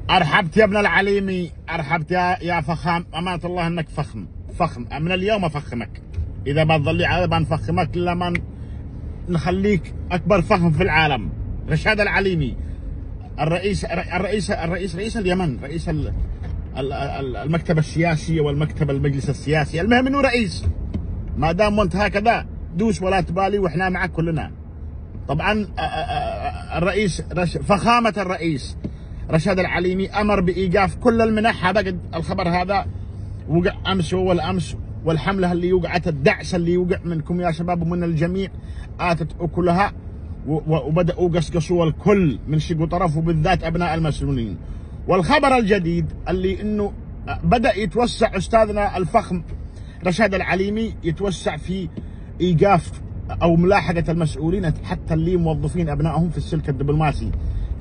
ارحبت يا ابن العليمي، ارحبت يا فخام. امانه الله انك فخم. من اليوم افخمك. اذا ما تظلي على ما نفخمك الا ما نخليك اكبر فخم في العالم. رشاد العليمي، رئيس اليمن، رئيس المكتب السياسي والمكتب المجلس السياسي. المهم انه رئيس. ما دام انت هكذا دوس ولا تبالي واحنا معك كلنا. طبعا فخامة الرئيس رشاد العليمي امر بايقاف كل المنح. هذا الخبر هذا وقع امس واول امس، والحمله اللي وقعت، الدعس اللي وقع منكم يا شباب ومن الجميع اتت اكلها، وبداوا قصقصوا الكل من شق وطرف، وبالذات ابناء المسؤولين. والخبر الجديد اللي انه بدا يتوسع استاذنا الفخم رشاد العليمي، يتوسع في ايقاف او ملاحقه المسؤولين حتى اللي موظفين ابنائهم في السلك الدبلوماسي،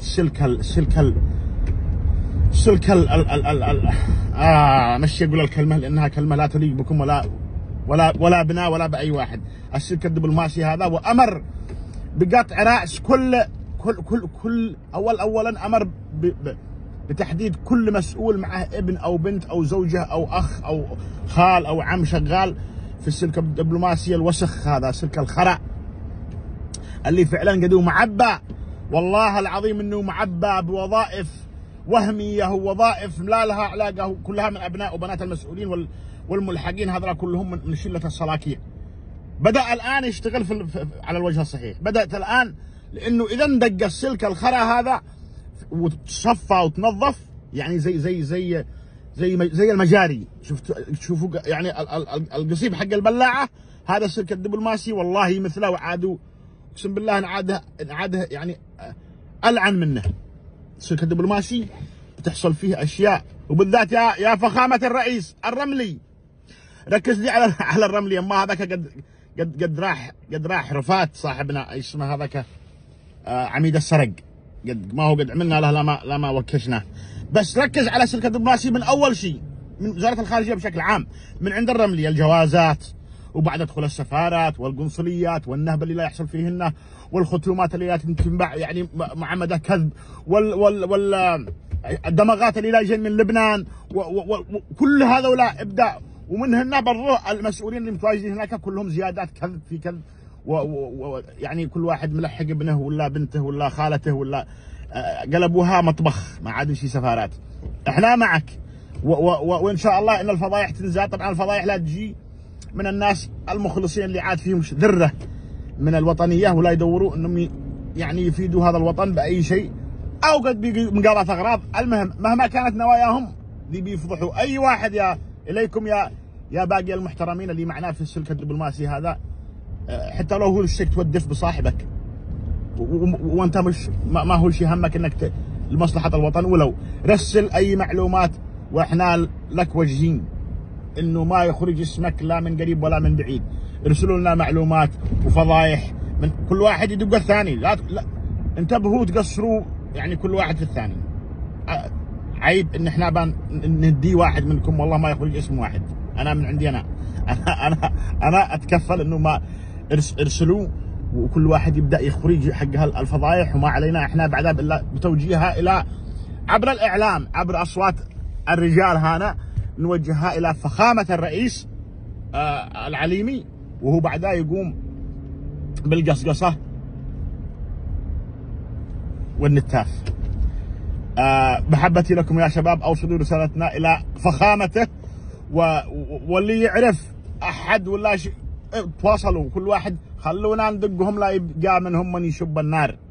مش اقول الكلمه لانها كلمه لا تليق بكم ولا بنا ولا باي واحد. السلك الدبلوماسي هذا، وامر بقطع راس كل اولا امر بتحديد كل مسؤول معه ابن او بنت او زوجه او اخ او خال او عم شغال في السلك الدبلوماسي الوسخ هذا، سلك الخرع اللي فعلا قدو معبى. والله العظيم انه معبى بوظائف وهميه ووظائف لا لها علاقه، كلها من ابناء وبنات المسؤولين والملحقين، هذول كلهم من شله الصلاكيع. بدا الان يشتغل على الوجه الصحيح. بدات الان، لانه اذا دق السلك الخرا هذا وتصفى وتنظف، يعني زي المجاري. شوفوا يعني القصيب حق البلاعه، هذا السلك الدبلوماسي والله مثله، وعادوا اقسم بالله نعاده يعني العن منه. السلك الدبلوماسي بتحصل فيه اشياء، وبالذات يا فخامه الرئيس الرملي، ركز لي على الرملي. اما هذاك قد راح رفات صاحبنا اسمه هذاك عميد السرق، ما هو قد عملنا له لا ما وكشناه. بس ركز على السلك الدبلوماسي من اول شيء، من وزاره الخارجيه بشكل عام، من عند الرملي الجوازات، وبعد دخول السفارات والقنصليات والنهب اللي لا يحصل فيهن، والختومات اللي لا تنباع يعني معمده كذب، والدمغات اللي لا يجين من لبنان، وكل هذولا ابداع. ومنهن برضو المسؤولين اللي متواجدين هناك كلهم زيادات كذب في كذب، يعني كل واحد ملحق ابنه ولا بنته ولا خالته ولا قلبوها مطبخ، ما عاد شي سفارات. احنا معك، وان شاء الله ان الفضايح تنزل. طبعا الفضايح لا تجي من الناس المخلصين اللي عاد فيهم ذره من الوطنيه، ولا يدوروا انهم يعني يفيدوا هذا الوطن باي شيء، او قد مقاضاه اغراض. المهم مهما كانت نواياهم اللي بيفضحوا اي واحد. اليكم يا باقي المحترمين اللي معنا في السلك الدبلوماسي هذا، حتى لو هو الشيء تودف بصاحبك وانت مش ما هو شيء همك انك لمصلحه الوطن، ولو رسل اي معلومات واحنا لك وجهين انه ما يخرج اسمك لا من قريب ولا من بعيد. ارسلوا لنا معلومات وفضايح من كل واحد يدق الثاني. لا انتبهوا تقصروا يعني كل واحد في الثاني. عيب ان احنا ندي واحد منكم والله ما يخرج اسم واحد. انا من عندي انا اتكفل انه ما ارسلوا، وكل واحد يبدا يخرج حق الفضايح، وما علينا احنا بعدها الا بتوجيهها الى عبر الاعلام، عبر اصوات الرجال هنا، نوجهها الى فخامه الرئيس العليمي، وهو بعدها يقوم بالقصقصه والنتاف. محبتي لكم يا شباب، اوصلوا رسالتنا الى فخامته، واللي يعرف احد ولا شيء تواصلوا، كل واحد خلونا ندقهم لا يبقى منهم من يشب النار.